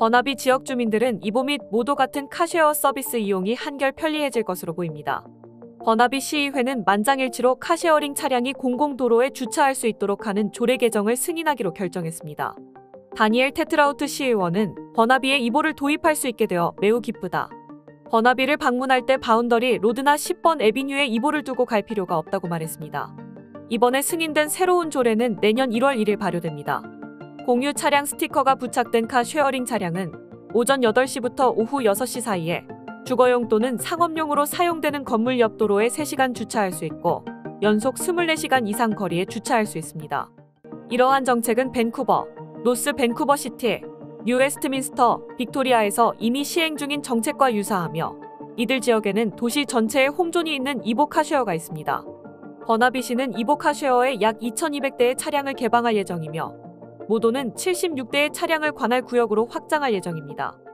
버나비 지역 주민들은 이보 및 모도 같은 카쉐어 서비스 이용이 한결 편리해질 것으로 보입니다. 버나비 시의회는 만장일치로 카쉐어링 차량이 공공도로에 주차할 수 있도록 하는 조례 개정을 승인하기로 결정했습니다. 다니엘 테트라우트 시의원은 버나비에 이보를 도입할 수 있게 되어 매우 기쁘다. 버나비를 방문할 때 바운더리 로드나 10번 애비뉴에 이보를 두고 갈 필요가 없다고 말했습니다. 이번에 승인된 새로운 조례는 내년 1월 1일 발효됩니다. 공유 차량 스티커가 부착된 카 쉐어링 차량은 오전 8시부터 오후 6시 사이에 주거용 또는 상업용으로 사용되는 건물 옆 도로에 3시간 주차할 수 있고 연속 24시간 이상 거리에 주차할 수 있습니다. 이러한 정책은 밴쿠버, 노스 밴쿠버 시티, 뉴 웨스트민스터, 빅토리아에서 이미 시행 중인 정책과 유사하며 이들 지역에는 도시 전체에 홈존이 있는 이보 카쉐어가 있습니다. 버나비시는 이보 카쉐어에 약 2,200대의 차량을 개방할 예정이며 모도는 76대의 차량을 관할 구역으로 확장할 예정입니다.